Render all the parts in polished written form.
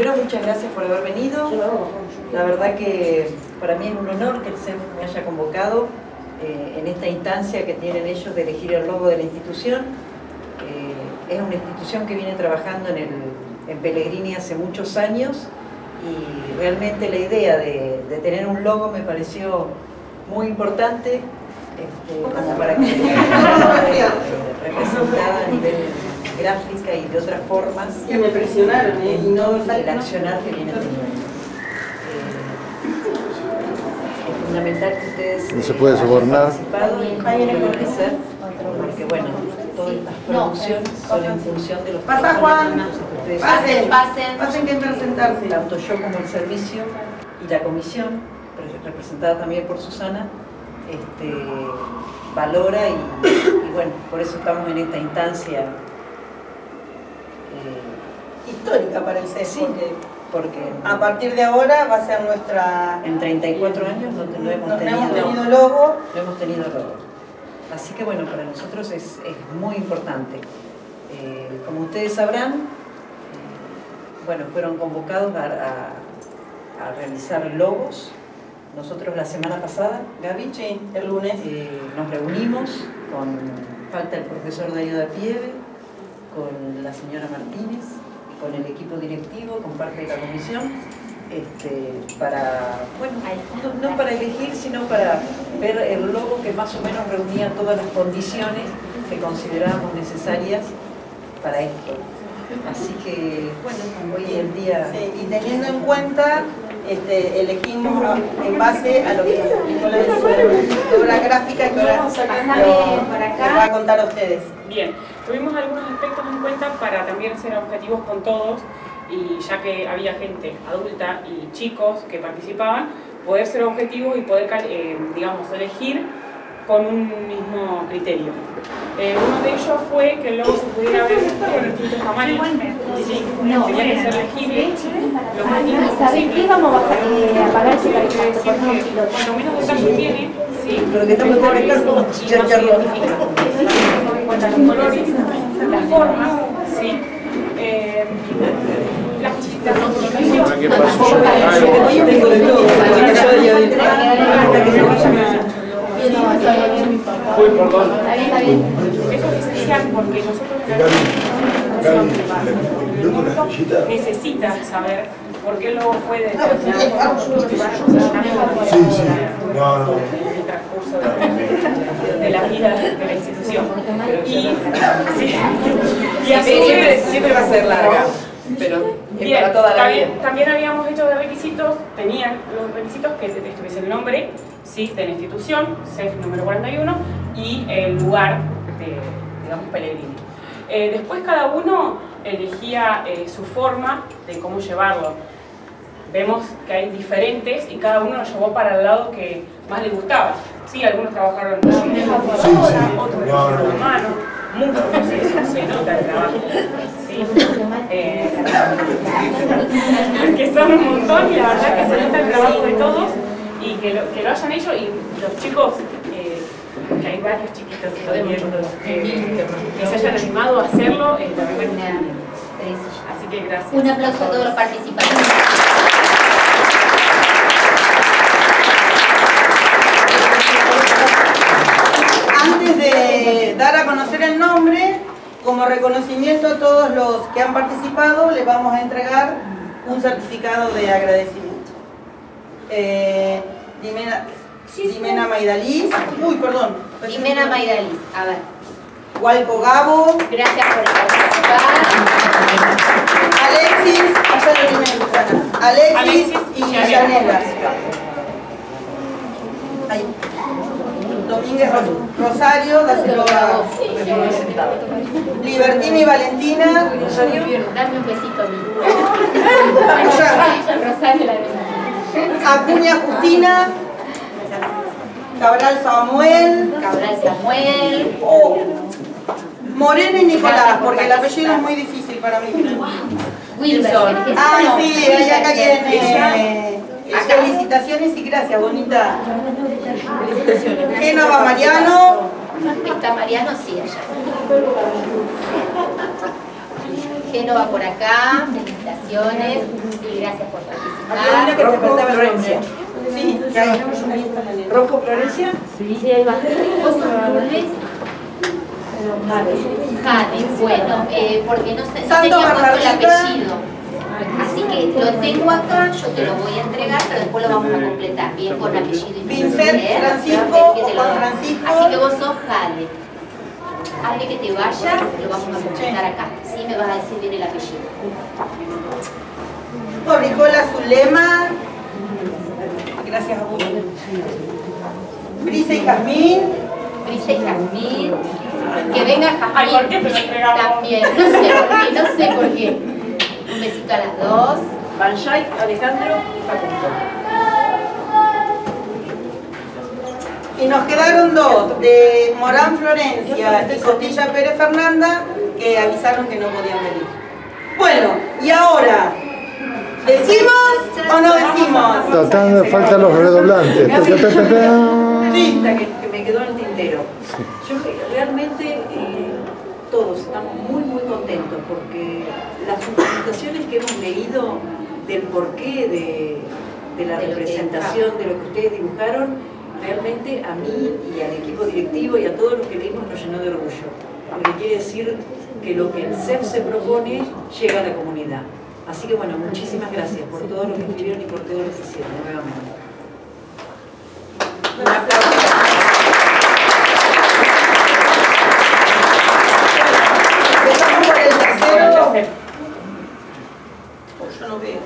Primero, muchas gracias por haber venido. La verdad que para mí es un honor que el CEF me haya convocado en esta instancia que tienen ellos de elegir el logo de la institución. Es una institución que viene trabajando en Pellegrini hace muchos años y realmente la idea de tener un logo me pareció muy importante como para que representada a nivel gráfica y de otras formas que me presionaron y no el accionar que viene teniendo. Es fundamental que ustedes no se puede sobornar agradecer porque bueno, todas estas producciones son en función de los pasa Juan, que ustedes pasen que entran a sentarse. Tanto yo como el servicio y la comisión, representada también por Susana, valora y bueno, por eso estamos en esta instancia histórica para el CEF, sí, porque a partir de ahora va a ser nuestra... En 34 años no hemos tenido logo. No hemos tenido logo. Así que bueno, para nosotros es muy importante. Como ustedes sabrán, bueno, fueron convocados a realizar logos. Nosotros la semana pasada, Gaby, sí, el lunes, nos reunimos con falta el profesor Darío da Pieve, con la señora Martínez, con el equipo directivo, con parte de la comisión, para, bueno, no para elegir, sino para ver el logo que más o menos reunía todas las condiciones que considerábamos necesarias para esto. Así que, bueno, hoy el día... Sí, y teniendo en cuenta, elegimos en base a lo que nos explicó la directora gráfica que ahora les va a contar a ustedes. Bien, tuvimos algunos aspectos en cuenta para también ser objetivos con todos y ya que había gente adulta y chicos que participaban, poder ser objetivos y poder, digamos, elegir con un mismo criterio. Uno de ellos fue que el logo se pudiera ver en distintos tamaños. Sí, tenía que ser legible, lo más mínimo posible. Vamos a apagar ese cariño, cuanto menos detalle tiene, sí, pero que estamos mejor es y más se identifica. Teniendo en cuenta los colores, las formas, sí, las comunicaciones. ¿Qué pasó? Uy, perdón. Está bien. Eso es esencial porque nosotros necesita saber por qué luego fue de determinada forma el transcurso de la vida de la institución. Y así siempre va a ser larga, pero es para toda la vida. También habíamos hecho de requisitos, tenían los requisitos que estuviese el nombre, sí, de la institución, CEF número 41, y el lugar de, digamos, Pellegrini. Después cada uno elegía su forma de cómo llevarlo. Vemos que hay diferentes y cada uno lo llevó para el lado que más le gustaba. Sí, algunos trabajaron en otros trabajaron en mano, muchos se nota el trabajo. ¿Sí? Porque son un montón y la verdad que se nota el trabajo de todos y que lo hayan hecho y los chicos, que hay varios chiquitos que se hayan animado a hacerlo, así que gracias. Un aplauso a todos los participantes. Antes de dar a conocer el nombre, como reconocimiento a todos los que han participado, les vamos a entregar un certificado de agradecimiento. Jimena Maidaliz, Jimena Maidaliz, a ver. Hualco Gabo, Gracias por participar. Alexis y Yanela. Domínguez Rosario, Libertina y Valentina. Dame un besito a mí. Rosario la verdad. Acuña Justina. Cabral Samuel. Moreno y Nicolás, porque el apellido es muy difícil para mí. Wilson. Ay, sí, acá viene. Felicitaciones y gracias, bonita. Felicitaciones. Génova Mariano. ¿Está Mariano? Sí, allá. Génova por acá, felicitaciones y gracias por Había una que participar. te faltaba Florencia. Sí, ya tenemos una lista en la lista. ¿Rojo Florencia? Sí, ahí va. ¿Vos sos Lourdes? Jade, bueno, porque no Santo tenía puesto el Bernardita. apellido. Así que lo tengo acá, yo te lo voy a entregar, pero después lo vamos a completar, bien con apellido y Vincent nombre, ¿eh? Francisco Que te o lo Juan doy. Francisco. Así que vos sos Jade. Antes que te vayas, lo vamos a completar acá. Sí, me vas a decir bien el apellido. Nicola Zulema. Gracias a vos. Brisa y Jazmín. Brisa y Jazmín. Que venga Jazmín. Ay, ¿por qué te lo entregamos? También, no sé por qué. Un besito a las dos. Banshai, Alejandro y Facundo. Y nos quedaron dos, de Morán Florencia y Costilla Pérez Fernanda, que avisaron que no podían venir. Bueno, y ahora, ¿decimos o no decimos? Tratando, faltan los redoblantes. Sí. Que me quedó en el tintero. Yo realmente todos estamos muy contentos porque las fundamentaciones que hemos leído del porqué de la representación de lo que ustedes dibujaron, realmente a mí y al equipo directivo y a todos los que leímos nos llenó de orgullo. Porque quiere decir que lo que el CEF se propone llega a la comunidad. Así que bueno, muchísimas gracias por todo lo que escribieron y por todo lo que hicieron nuevamente. Un aplauso. Empezamos por el tercero. Yo no veo.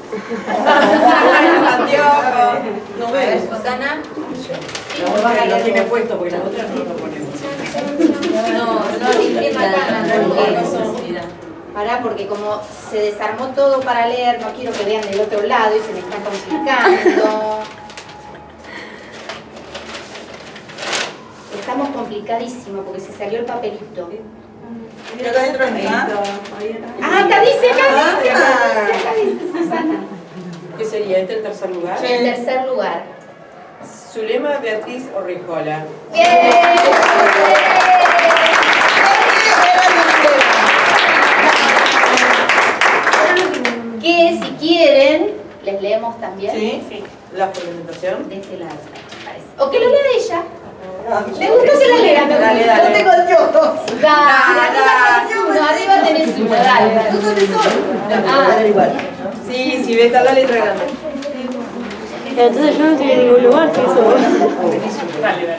Anteojos. No A ver, veo. Susana. Lo tiene puesto porque las otras no lo ponemos. No limpies acá, Pará, porque como se desarmó todo para leer, no quiero que vean del otro lado y se me está complicando. Estamos complicadísimos porque se salió el papelito. Y acá adentro es mía. Acá dice Susana. ¿Qué sería este el tercer lugar? En tercer lugar. Zulema Beatriz Orrijola. ¡Bien! Que si quieren, les leemos también. Sí. La fundamentación. De este lado, me parece. O que lo lea ella. ¿Le gustó que la lea? Dale. No tengo anteojos. Arriba tenés uno, dale. No son de sol. Ah, Sí, si ves, está la letra grande. Entonces yo no estoy en ningún lugar, si eso. Dale.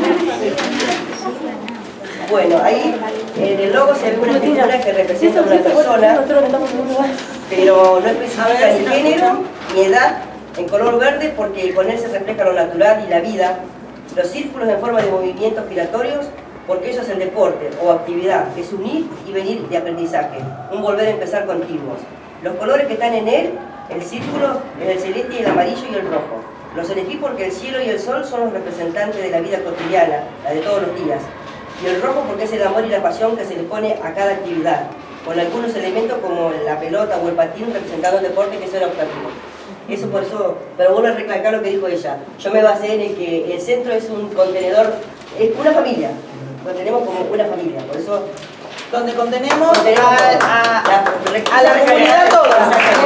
Bueno, ahí en el logo se ve una figura que representa a una persona, pero no especifica ni género ni edad, en color verde porque con él se refleja lo natural y la vida, los círculos en forma de movimientos giratorios porque eso es el deporte o actividad, es unir y venir de aprendizaje, un volver a empezar continuos. Los colores que están en él, el círculo, es el celeste y el amarillo y el rojo. Los elegí porque el cielo y el sol son los representantes de la vida cotidiana, la de todos los días. Y el rojo porque es el amor y la pasión que se le pone a cada actividad, con algunos elementos como la pelota o el patín representando el deporte que es el objetivo. Eso por eso, pero vuelvo a recalcar lo que dijo ella. Yo me basé en el que el centro es un contenedor, es una familia, lo tenemos como una familia, por eso Donde contenemos contenemos a la comunidad toda.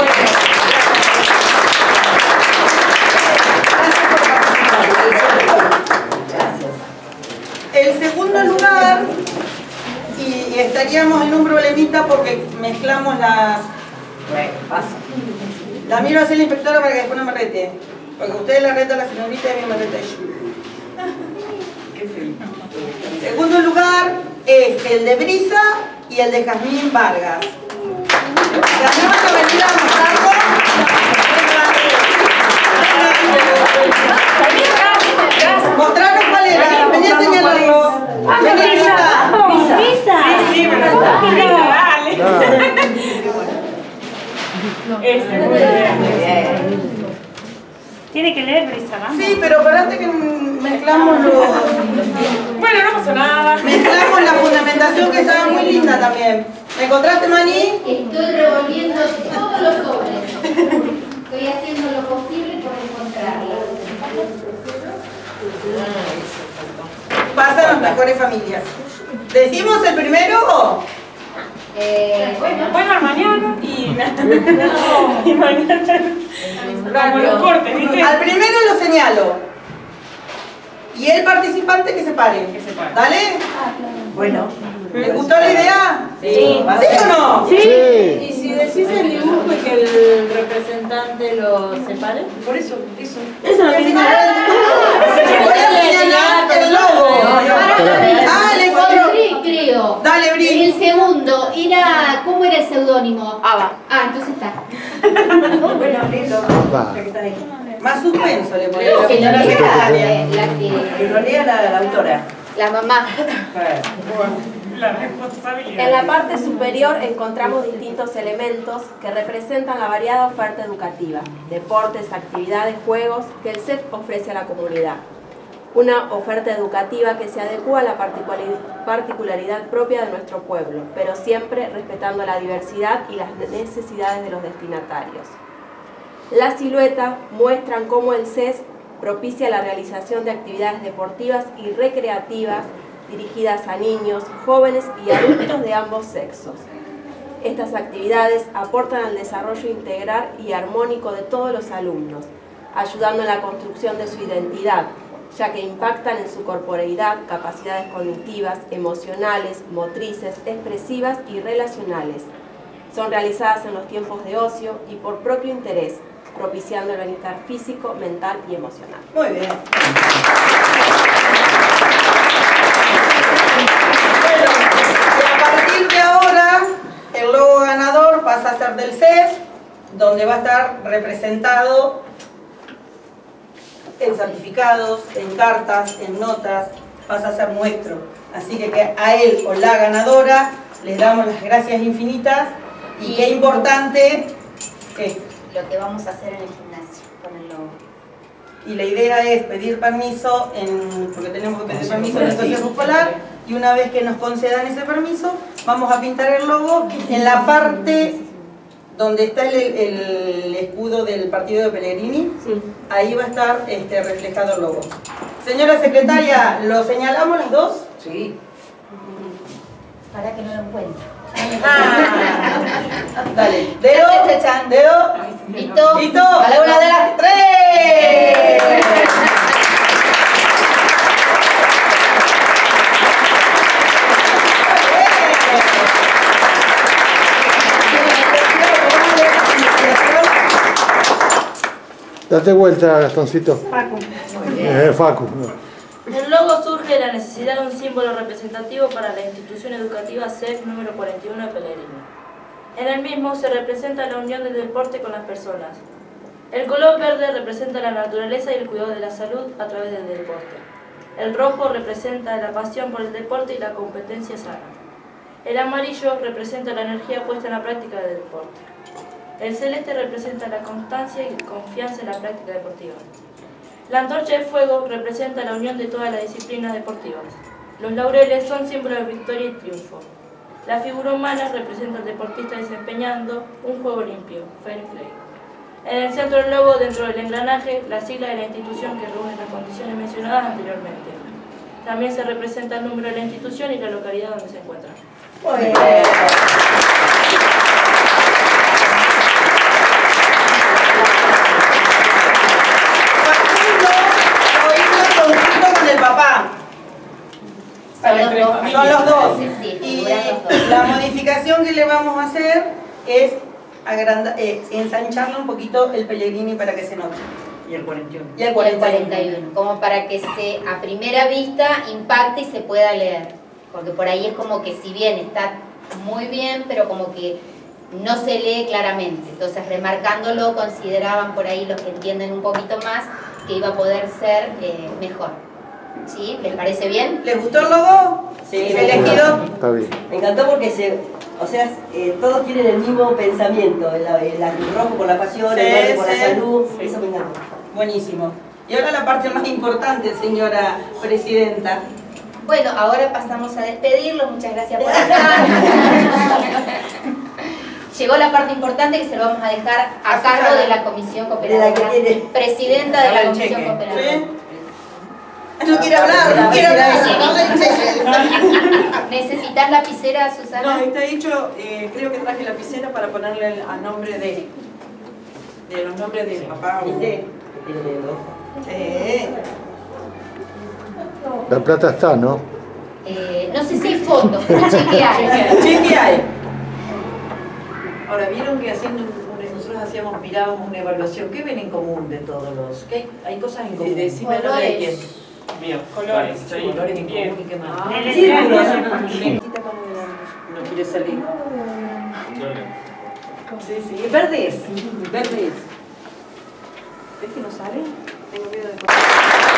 El segundo lugar, y estaríamos en un problemita porque mezclamos las... Bueno, pasa. La miro hacia la inspectora para que después no me rete. Porque ustedes la reta a la señorita y a mí me reta yo. Qué feo. Segundo lugar es el de Brisa y el de Jazmín Vargas. ¿Tenemos que venir a mostrarlo? Mostraros cuál era. Vení a señalarlo. Vení, Brisa. Sí, me gusta. Dale. Ese, muy bien. Tiene que leer Brisa, ¿no? Sí, pero parate que mezclamos los... Bueno, no pasó nada. Mezclamos la fundamentación que estaba muy linda también. ¿Me encontraste, Mani? estoy revolviendo todos los sobres. Estoy haciendo lo posible por encontrarla. Pasan las mejores familias. ¿Decimos el primero? Bueno, mañana y mañana. Como los cortes, ¿viste? Al primero lo señalo. Y el participante que se pare. Que se pare. ¿Dale? Bueno. ¿Les gustó la idea? Sí. ¿Sí o no? Sí. Y si decís el dibujo y que el representante lo separe. Por eso. Eso no tiene nada. Voy a señalar el logo. Ah, le encontró. Creo. Dale, Bri. El segundo era, ¿cómo era el seudónimo? Ava. Ah, entonces está. Bueno, lindo. Va. Ya que están ahí. Más suspenso le Creo ponemos. que Señora la secretaria. Que lo lea la autora. La mamá. La responsabilidad. En la parte superior encontramos distintos elementos que representan la variada oferta educativa, deportes, actividades, juegos que el CEF ofrece a la comunidad. Una oferta educativa que se adecua a la particularidad propia de nuestro pueblo, pero siempre respetando la diversidad y las necesidades de los destinatarios. Las siluetas muestran cómo el CES propicia la realización de actividades deportivas y recreativas dirigidas a niños, jóvenes y adultos de ambos sexos. Estas actividades aportan al desarrollo integral y armónico de todos los alumnos, ayudando en la construcción de su identidad, ya que impactan en su corporeidad, capacidades cognitivas, emocionales, motrices, expresivas y relacionales. Son realizadas en los tiempos de ocio y por propio interés, propiciando el bienestar físico, mental y emocional. Muy bien. Bueno, y a partir de ahora, el logo ganador pasa a ser del CEF, donde va a estar representado en certificados, en cartas, en notas, pasa a ser nuestro. Así que a él o la ganadora les damos las gracias infinitas y qué importante es. Lo que vamos a hacer en el gimnasio con el logo. Y la idea es pedir permiso, porque tenemos que pedir permiso en el Consejo Escolar, y una vez que nos concedan ese permiso, vamos a pintar el logo en la parte donde está el escudo del partido de Pellegrini. Sí. Ahí va a estar reflejado el logo. Señora secretaria, ¿lo señalamos las dos? Sí. Para que no lo encuentre. Dale, dedo, dedo, Listo. listo, a la una de las tres. Date vuelta, Gastoncito. Facu. Facu. El logo surge de la necesidad de un símbolo representativo para la institución educativa CEF número 41 de Pellegrini. En el mismo se representa la unión del deporte con las personas. El color verde representa la naturaleza y el cuidado de la salud a través del deporte. El rojo representa la pasión por el deporte y la competencia sana. El amarillo representa la energía puesta en la práctica del deporte. El celeste representa la constancia y confianza en la práctica deportiva. La antorcha de fuego representa la unión de todas las disciplinas deportivas. Los laureles son símbolos de victoria y triunfo. La figura humana representa al deportista desempeñando un juego limpio, fair play. En el centro del logo, dentro del engranaje, la sigla de la institución que reúne las condiciones mencionadas anteriormente. También se representa el número de la institución y la localidad donde se encuentra. Muy bien. Con el papá. Son los dos. Sí, Y figuran los dos. la modificación que le vamos a hacer es ensancharle un poquito el Pellegrini para que se note. Y el 41. Y el Y el 41. 41, como para que a primera vista impacte y se pueda leer. Porque por ahí es como que si bien está muy bien, pero como que no se lee claramente. Entonces remarcándolo consideraban por ahí los que entienden un poquito más que iba a poder ser mejor. ¿Sí? ¿Les parece bien? ¿Les gustó el logo? Sí, ¿El me elegido? Está bien. Me encantó porque todos tienen el mismo pensamiento, el rojo por la pasión, Sí, el verde por sí. la salud, eso me encantó. Buenísimo. Y ahora la parte más importante, señora presidenta. Bueno, ahora pasamos a despedirlo. Muchas gracias por estar. Llegó la parte importante que se lo vamos a dejar a cargo de la Comisión Cooperadora. De la que tiene. Presidenta de la El Comisión cheque. Cooperadora. ¿Sí? No quiere hablar, no quiere hablar. ¿Necesitas lapicera, Susana? No, está dicho, creo que traje lapicera para ponerle al nombre de los nombres de papá o de. La plata está, ¿no? No sé si hay fotos, pero chequear. Chequear. Ahora, vieron que nosotros mirábamos una evaluación. ¿Qué ven en común de todos los? ¿Qué hay cosas en común? Decime lo de quién. Mío, colores. Colores en común y qué más. No quiere salir. Sí, verde es. Verde es. ¿Ves que no sale? Tengo miedo de pasar.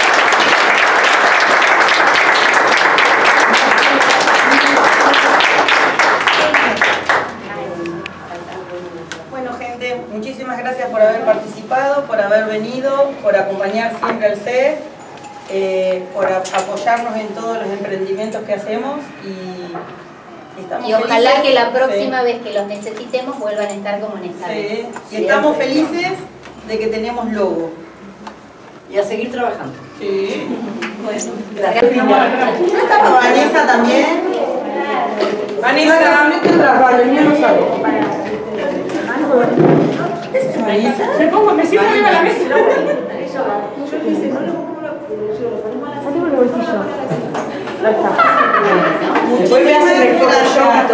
Bueno, gente, muchísimas gracias por haber participado, por haber venido, por acompañar siempre al CEF, por apoyarnos en todos los emprendimientos que hacemos y estamos Y ojalá felices, que la próxima vez que los necesitemos vuelvan a estar como en esta vez. y estamos felices de que tenemos logo. Y a seguir trabajando. Sí. Bueno, gracias. ¿No estaba Vanessa también? Vanessa, el mío no sale. ¿Es Vanessa? Me siento arriba de la mesa. Después me hacen el Photoshop.